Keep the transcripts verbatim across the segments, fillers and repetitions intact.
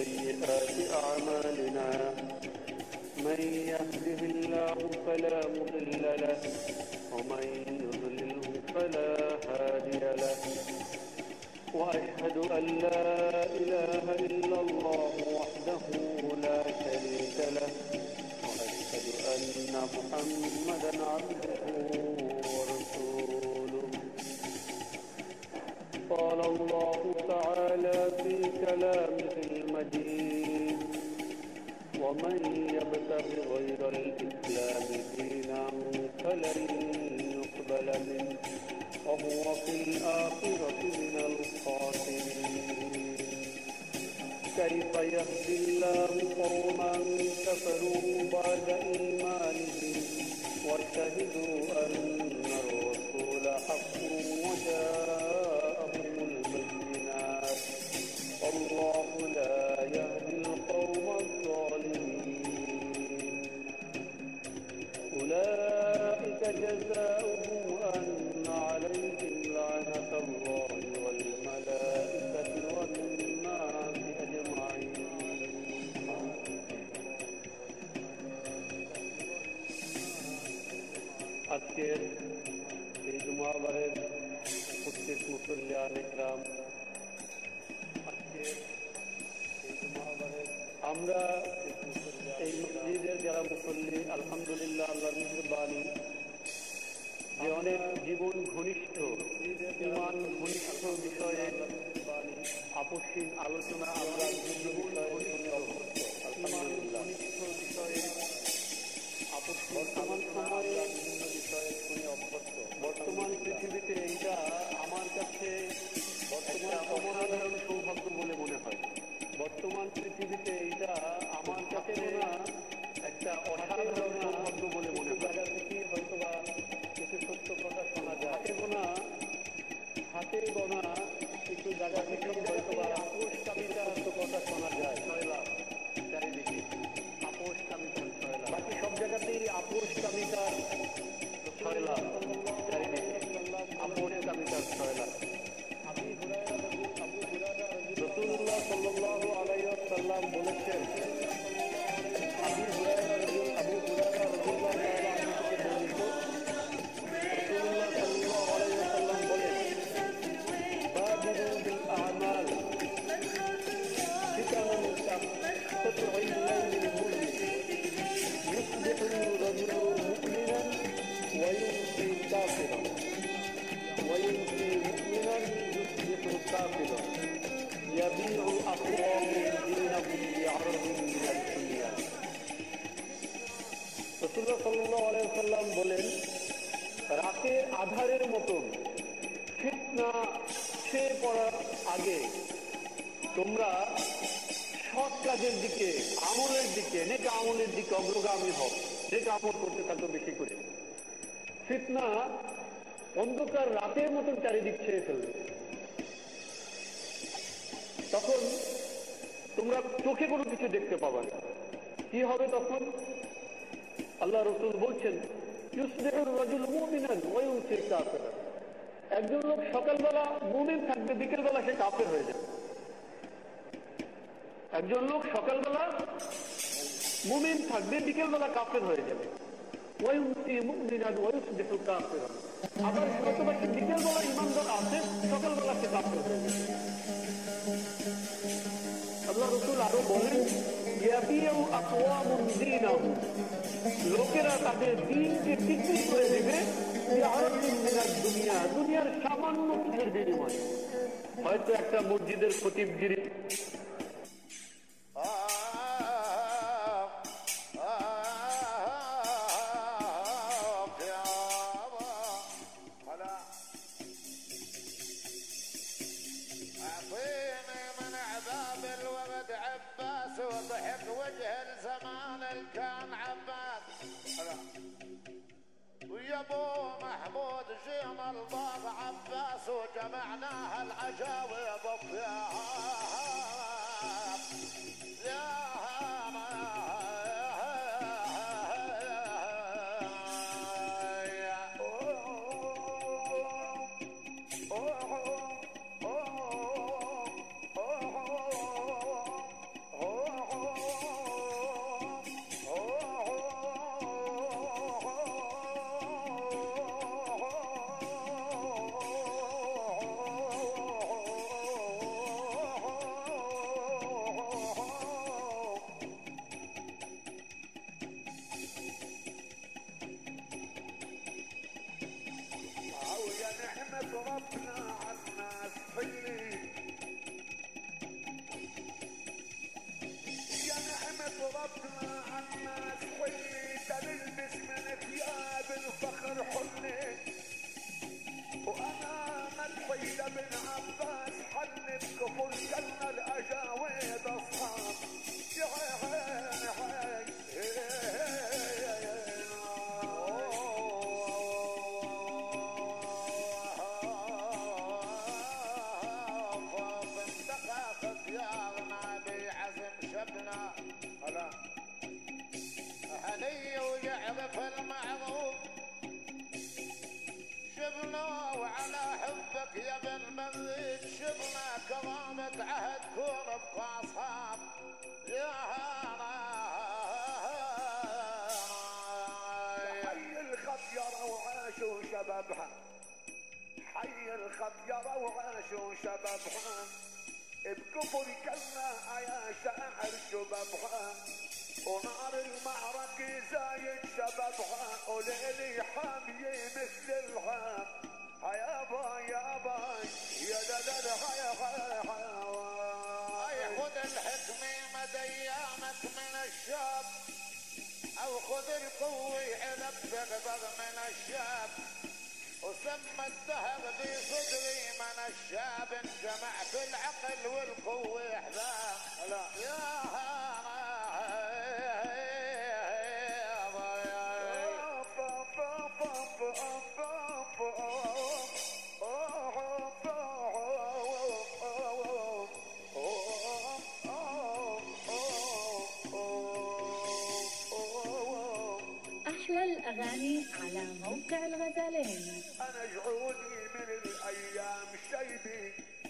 سيئات أعمالنا من يهده الله فلا مضل له ومن يضلله فلا هادي له وأشهد أن لا إله إلا الله وحده لا شريك له وأشهد أن محمدا عبده ورسوله قال الله تعالى في كلامه المجيد ومن يبتغ غير الإسلام دينا فلن يقبل منه وهو في الآخرة من الخاسرين كيف يهدي الله قوما كفروا بعد إيمانهم وشهدوا أن الرسول حق وجاءهم البينات والله لا يهدي القوم الظالمين أولئك جزاؤهم أن عليهم لعنة الله والملائكة والناس أجمعين আজকের এই জুমাবারের উপস্থিত মুসল্লিয়ান ইকরাম, আজকের এই জুমাবারের আমরা এই মসজিদের যারা মুসল্লি, আলহামদুলিল্লাহ আল্লাহর মেহেরবানি যে অনেক জীবন ঘনিষ্ঠ ইমান ঘনিষ্ঠ বিষয়ে আপসহীন আলোচনা আমরা জীবন ঘনিষ্ঠ ঘনিষ্ঠ বিষয়ে বর্তমান সময়ে বিভিন্ন বিষয়ে শুনে অভ্যস্ত। বর্তমান পৃথিবীতে এইটা আমার কাছে বর্তমান অসাধারণ সৌভাগ্য বলে মনে হয়। বর্তমান পৃথিবীতে এইটা আমার কাছে না একটা অসাধারণ সৌভাগ্য বলে মনে হয়। জায়গা থেকে হয়তো বা কিছু সত্য কথা শোনা যায়, হাতে গোনা হাতে গোনা কিছু জায়গা থেকে হয়তো বা আপোষ কামিতার কথা শোনা যায়। ছয় লাখ চারিদিকে আপোষ কামিতার ছয় লাখ, বাকি সব জায়গাতেই আপোষ কামিতার ছয় লাখ চারিদিকে আপোষ কামিতার ছয় লাখ। রাসূলুল্লাহ সাল্লাল্লাহু আলাইহি ওয়াসাল্লাম বলেছেন, আবু হুরায়রা আবু হুরায়রা রাদিয়াল্লাহু তাআলা আনহু থেকে বর্ণিত, রাসূলুল্লাহ সাল্লাল্লাহু আলাইহি ওয়াসাল্লাম বলেন, বাদিরু বিল আ'মাল ফিতানুন কাত'উল লাইলিল মুজলিম ইউসবিহু রাজুলু মুমিনান ওয়া ইউমসি কাফিরান ওয়া ইউমসি মুমিনান ইউসবিহু কাফিরান ইয়াবিউ আকওয়ামু দীনাহুম বি'আরদিন মিনাদ দুনিয়া। রাসূলুল্লাহ সাল্লাল্লাহু আলাইহি ওয়াসাল্লাম বলেন, রাতের আধারের মতন ফিতনা ছেয়ে পড়ার আগে তোমরা সৎ কাজের দিকে, আমলের দিকে, নেক আমলের দিকে অগ্রগামী হও, নেক আমল করতে থাকো বেশি করে। ফিতনা অন্ধকার রাতের মতন চারিদিক ছেয়ে ফেলবে, তখন তোমরা চোখে কোনো কিছু দেখতে পাবে না। কি হবে তখন? আল্লাহ রাসূল বলছেন, ইউসবিহুর রাজুলু মুমিনান ওয়া ইউমসি কাফিরান। একজন লোক সকালবেলা মুমিন থাকবে, বিকেলবেলা সে কাফের হয়ে যাবে। একজন লোক সকালবেলা মুমিন থাকবে, বিকেলবেলা কাফের হয়ে যাবে। ওয়া ইউমসি মুমিনান ওয়া ইউসবিহু কাফিরান। আবার হয়তোবা সে বিকেলবেলা ইমানদার আছে, সকালবেলা সে কাফের হয়ে যাবে। আল্লাহ রাসূল আরো বলেন, ইয়াবিউ আকওয়ামুন দীনাহুম, লোকেরা তাদের দ্বীনকে বিক্রি করে দেবে বি'আরদিন মিনাদ দুনিয়া, দুনিয়ার সামান্য কিছুর বিনিময়ে। হয়তো একটা মসজিদের খতিবগিরি, ويا ابو محمود جينا الباب عباس وجمعناها العشاوي بالضياف يا شبنا هلا حني ويعرف المعروف شبنا وعلى حبك يا بن مريد شبنا كرامك عهد كون ابقى اصحاب يا حي الخطيرة وعاشوا شبابها حي الخطيرة وعاشوا شبابها بكفر كلمة يا شاعر شبابها ونار المعركة زايد شبابها وليلي حامية مثل الهام هيابا يابا يا ددد هيا هيا هيا خذ الحكمة مدى ايامك من الشاب او خذ القوة علب بغبغ من الشاب وسمى الدهر في صدري من الشاب انجمعت العقل والقوة احباب يا أحلى الأغاني على موقع الغزالين. أنا جعودي من الأيام شيبي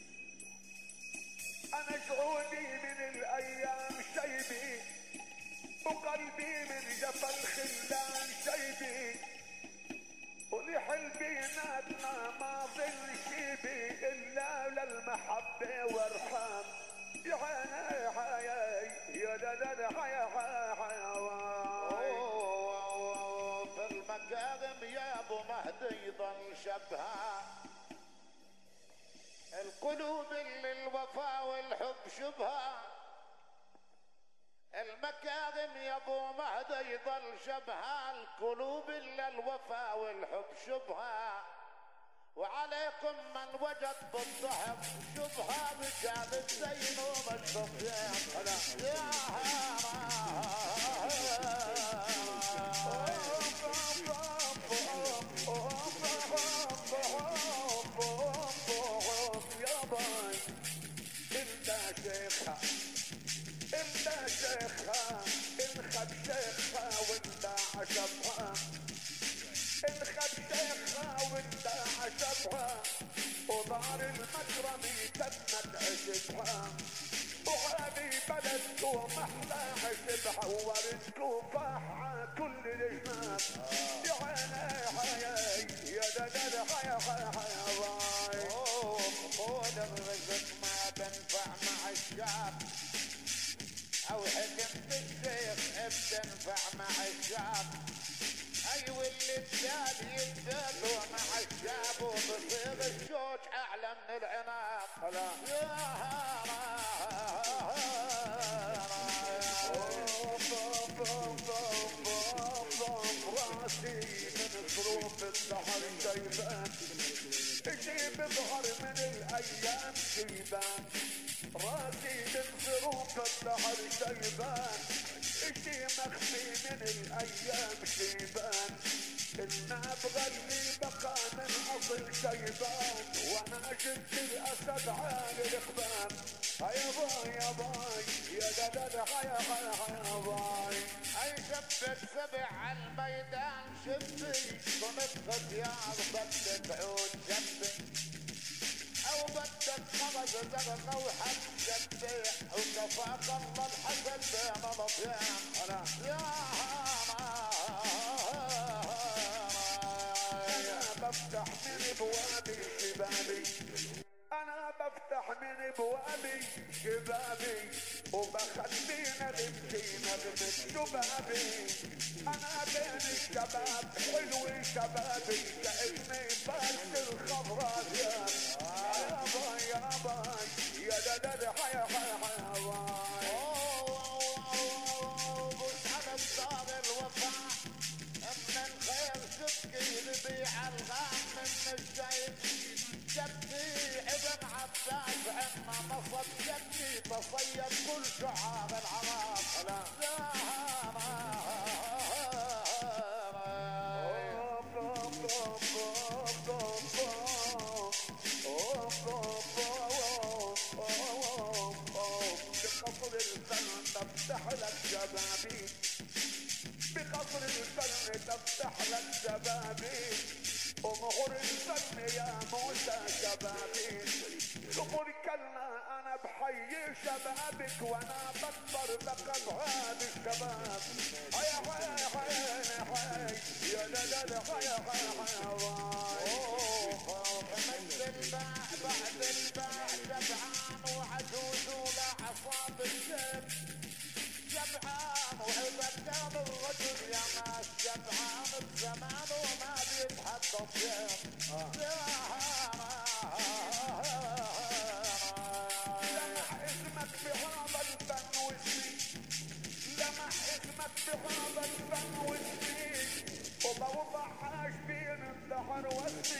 أنا جعودي من الأيام شيبي وقلبي من جبل خلان شيبي ولحل بيناتنا ما ظل شيبي إلا للمحبة وارحام يا حيا حيا يا دلال حيا حيا حيا في المكارم يا ابو مهدي يضل شبها القلوب اللي الوفا والحب شبها المكارم يا ابو مهدي يضل شبها القلوب اللي الوفا والحب شبها وعليكم من وجد بالظهر شبها رجال الزين ومشرفين يا انت شيخها انخد شيخها وانت عشبها انخد شيخها وانت عشبها ودار المكرمي تمت عشبها وهذه بلد ومحلى عشبها ووردك فاحة كل الجناب يا عيني حياي يا دلال حيا حيا حيا باي قول الرزق ما بنفع مع الشعب او حكمت الشيخ بتنفع مع الشعب اي واللي الدال يتبادل مع الشعب وبصير الشوج اعلى من العناب راسي من ظروف الدهر شيبان اجي بظهر من الايام شيبان راسي من ظروف الدهر شيبان اشي مخفي من الايام شيبان النابغة اللي بقى من اصل شيبان وانا جبت الاسد عالي الخبان هيا باي يا باي يا ددد هيا هيا هيا باي اي شبت سبع عالميدان شبي كنت خديار بدك عود جنبي او بدك خمس زغنة وحد جنبي وكفاك الله الحسن بين الاطيان انا يا انا بفتح من ابوابي شبابي انا بفتح من ابوابي شبابي وبخلينا نمشينا من شبابي انا بين الشباب حلو شبابي كأني فارس الخضراء زياد يا باي يا باي يا ددد حيا حيا حيا باي بص على الدار الوفاء من الخير سكي لبيع الغام من الزيت جدي ابن عباس عما نصب جدي تصيد كل شعار العرب بقصر الزمن تفتح لك شبابيك بقصر الفن تفتح لك شبابيك ومهور الفن يا موسى شبابيك تقول كلا انا بحيي شبابك وانا بكبر بقى بهذا الشباب هيا هيا هيا هيا يا لا لا لا هيا هيا هيا مثل الباع بعد الباع شبعان وعجوز ولا عصاب الشيب شبعان وعبدان الرجل يا ناس شبعان الزمان وما بيتحدث لمح اسمك بهذا الفن واسمي لمح اسمك بهذا الفن واسمي وبوضع حاج بين الدهر واسمي